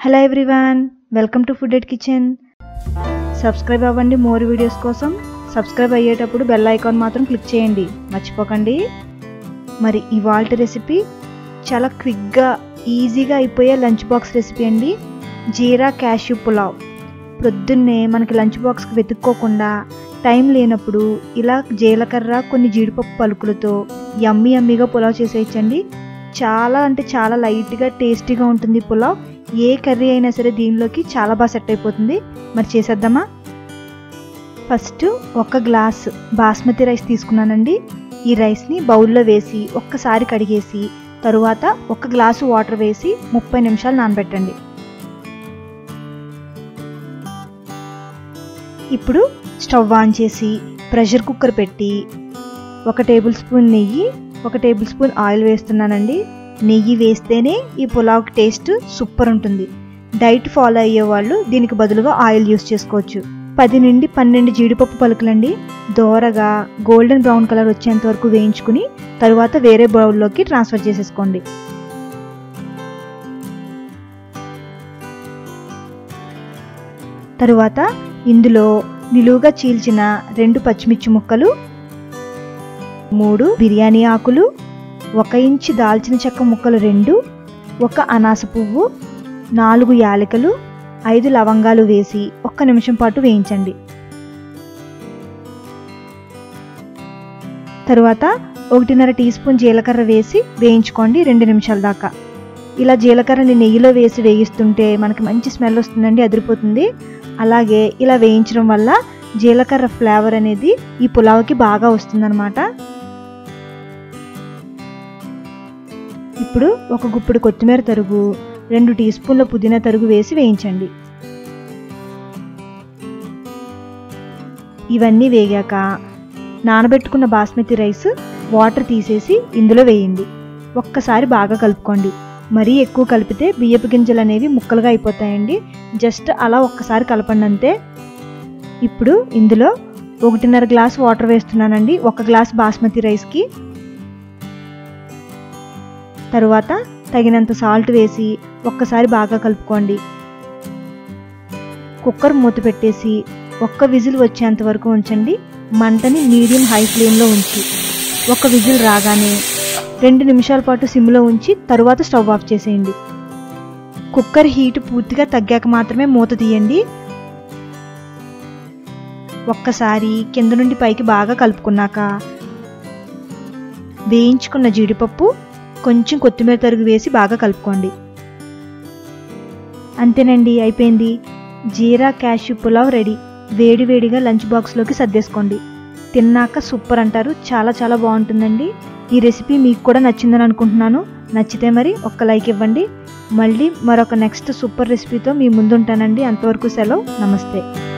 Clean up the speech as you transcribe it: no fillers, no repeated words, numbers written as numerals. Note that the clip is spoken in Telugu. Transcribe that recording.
Hello everyone, welcome to food at kitchen. Subscribe అవ్వండి మోర్ వీడియోస్ కోసం. సబ్స్క్రైబ్ అయ్యేటప్పుడు బెల్ ఐకాన్ మాత్రం క్లిక్ చేయండి, మర్చిపోకండి. మరి ఇవాళ రెసిపీ చాలా క్విక్గా ఈజీగా అయిపోయే లంచ్ బాక్స్ రెసిపీ అండి, జీరా క్యాష్యూ పులావ్. పొద్దున్నే మనకి లంచ్ బాక్స్కి వెతుక్కోకుండా టైం లేనప్పుడు ఇలా జీలకర్ర కొన్ని జీడిపప్పు పలుకులతో యమ్మీగా పులావ్ చేసేయచ్చండి. చాలా అంటే చాలా లైట్గా టేస్టీగా ఉంటుంది పులావ్. ఏ కర్రీ అయినా సరే దీనిలోకి చాలా బాగా సెట్ అయిపోతుంది. మరి చేసేద్దామా? ఫస్ట్ 1 గ్లాస్ బాస్మతి రైస్ తీసుకున్నానండి. ఈ రైస్ని బౌల్లో వేసి ఒక్కసారి కడిగేసి తరువాత 1 గ్లాసు వాటర్ వేసి 30 నిమిషాలు నానబెట్టండి. ఇప్పుడు స్టవ్ ఆన్ చేసి ప్రెషర్ కుక్కర్ పెట్టి 1 టేబుల్ స్పూన్ నెయ్యి, 1 టేబుల్ స్పూన్ ఆయిల్ వేస్తున్నానండి. నెయ్యి వేస్తేనే ఈ పులావ్కి టేస్ట్ సూపర్ ఉంటుంది. డైట్ ఫాలో అయ్యే వాళ్ళు దీనికి బదులుగా ఆయిల్ యూస్ చేసుకోవచ్చు. 10 నుండి 12 జీడిపప్పు పలుకులండి. దోరగా గోల్డెన్ బ్రౌన్ కలర్ వచ్చేంత వరకు వేయించుకుని తరువాత వేరే బౌల్లోకి ట్రాన్స్ఫర్ చేసేసుకోండి. తరువాత ఇందులో నిలువుగా చీల్చిన 2 పచ్చిమిర్చి ముక్కలు, 3 బిర్యానీ ఆకులు, 1 ఇంచు దాల్చిన చెక్క ముక్కలు 2, 1 అనాస పువ్వు, 4 యాలకులు, 5 లవంగాలు వేసి 1 నిమిషం పాటు వేయించండి. తరువాత 1.5 టీ స్పూన్ జీలకర్ర వేసి వేయించుకోండి 2 నిమిషాల దాకా. ఇలా జీలకర్రని నెయ్యిలో వేసి వేయిస్తుంటే మనకి మంచి స్మెల్ వస్తుందండి, అదిరిపోతుంది. అలాగే ఇలా వేయించడం వల్ల జీలకర్ర ఫ్లేవర్ అనేది ఈ పులావ్కి బాగా వస్తుందన్నమాట. ఇప్పుడు 1 గుప్పెడు కొత్తిమీర తరుగు, 2 టీ స్పూన్ల పుదీనా తరుగు వేసి వేయించండి. ఇవన్నీ వేగాక నానబెట్టుకున్న బాస్మతి రైస్ వాటర్ తీసేసి ఇందులో వేయండి. ఒక్కసారి బాగా కలుపుకోండి. మరీ ఎక్కువ కలిపితే బియ్యపు గింజలు అనేవి ముక్కలుగా అయిపోతాయండి. జస్ట్ అలా ఒక్కసారి కలపండి అంతే. ఇప్పుడు ఇందులో 1.5 గ్లాస్ వాటర్ వేస్తున్నానండి 1 గ్లాస్ బాస్మతి రైస్కి. తరువాత తగినంత సాల్ట్ వేసి ఒక్కసారి బాగా కలుపుకోండి. కుక్కర్ మూత పెట్టేసి 1 విజిల్ వచ్చేంత వరకు ఉంచండి. మంటని మీడియం హై ఫ్లేమ్లో ఉంచి 1 విజిల్ రాగానే 2 నిమిషాల పాటు సిమ్లో ఉంచి తరువాత స్టవ్ ఆఫ్ చేసేయండి. కుక్కర్ హీట్ పూర్తిగా తగ్గాక మాత్రమే మూత తీయండి. ఒక్కసారి కింద నుండి పైకి బాగా కలుపుకున్నాక వేయించుకున్న జీడిపప్పు, కొంచెం కొత్తిమీర తరుగు వేసి బాగా కలుపుకోండి. అంతేనండి, అయిపోయింది. Jeera cashew pulao ready. వేడివేడిగా లంచ్ బాక్స్లోకి సర్దేసుకోండి. తిన్నాక సూపర్ అంటారు. చాలా చాలా బాగుంటుందండి. ఈ రెసిపీ మీకు కూడా నచ్చిందని అనుకుంటున్నాను. నచ్చితే మరి ఒక్క లైక్ ఇవ్వండి. మళ్ళీ మరొక నెక్స్ట్ సూపర్ రెసిపీతో మీ ముందుంటానండి. అంతవరకు సెలవు, నమస్తే.